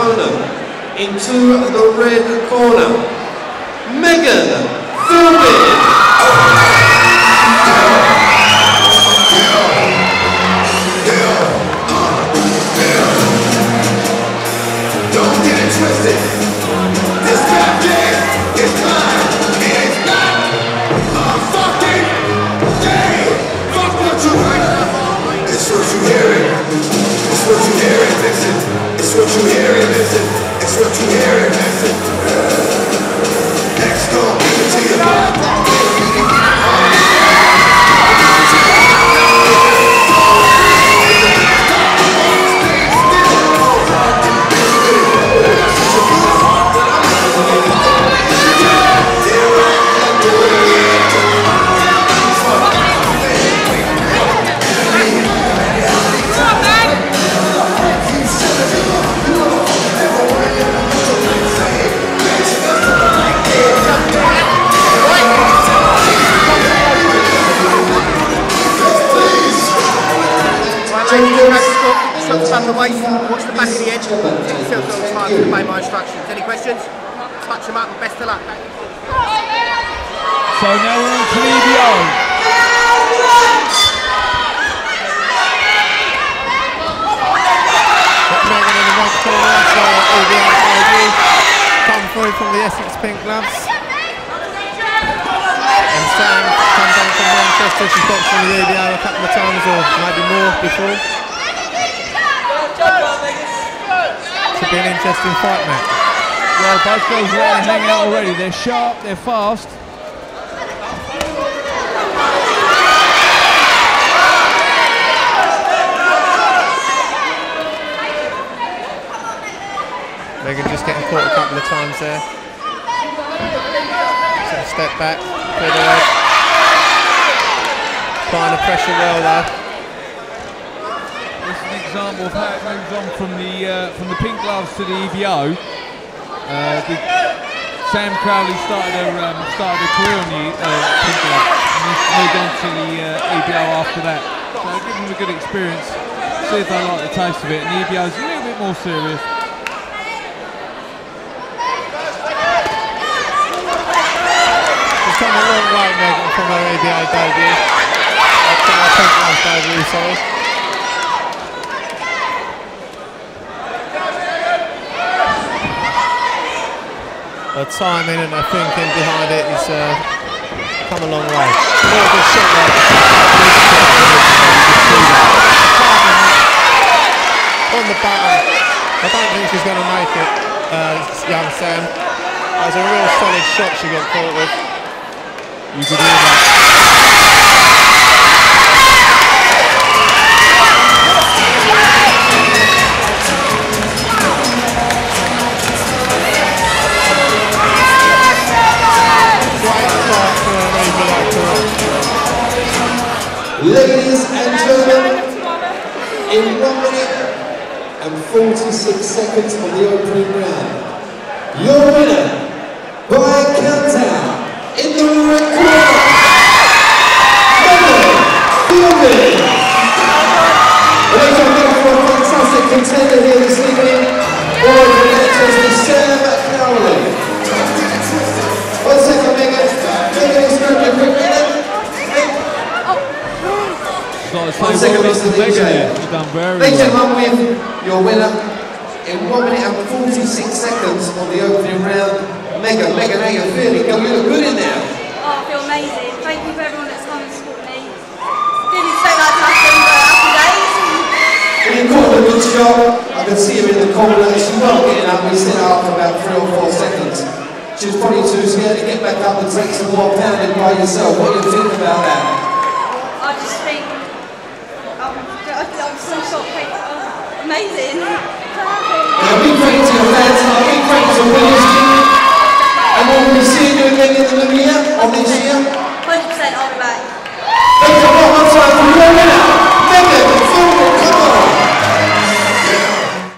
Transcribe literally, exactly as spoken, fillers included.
opponent. Into the red corner, Megan Philbin. Don't get it twisted. This rap game is mine. It is not a fucking game. Fuck what you heard. It's what you hearing. It's what you hearing, listen. It's what you hearing, listen. It's what you hearing, listen. Next go, give it to you. Stand the waist, watch the back of the edge, still feel time to obey my instructions. Any questions? Touch them up and best of luck. So now we're on to the E B O. Megan in the right corner, so E B O come through from the Essex Pink Gloves. And Sam comes down from Manchester, she's boxed from the E B O a couple of times or maybe more before. Should be an interesting fight, Matt. Well, both girls are ready to hang out already. They're sharp, they're fast. Megan just getting caught a couple of times there. So step back, clear the leg. Applying the pressure well though. This is an example of how it moves on from the uh, from the pink gloves to the E B O. Uh, the, Sam Crowley started her um, started her career on the uh, pink gloves and moved on to the uh, E B O after that. So give them a good experience, see if they like the taste of it. And the E B O is a little bit more serious. She's come a long way, Megan, from her E B O debut. From her pink gloves debut, sorry. Her timing and her thinking behind it is uh, come a long way. Very good shot there. On the button. I don't think she's going to make it, uh, young Sam. That was a real solid shot she got caught with. You could hear that. Ladies and gentlemen, in one minute and forty-six seconds of the opening round, your winner by countdown in the red corner, Megan Philbin. Ladies and gentlemen, for a fantastic contender here this evening, boys and Manchester, Sam Crowley. One second, Megan. Megan is going to quick minute. One second, Mister D J. You've done very Ladies and well. gentlemen, your winner in one minute and forty-six seconds on the opening round, Megan. Megan, how you feeling? You look good in there. Oh, I feel amazing. Thank you for everyone that's come and supported me. Didn't say like nothing, but happy days. Well, you caught a good shot. I could see her in the corner. She wasn't getting up. We set her up for about three or four seconds. She was probably too scared to get back up and take some more pounding by yourself. What do you think about that? I just think I'm, I'm so shocked. Oh, amazing. So happy. A big thank you to your fans. A big thank you to Williams. And we'll be seeing you again in the new year on this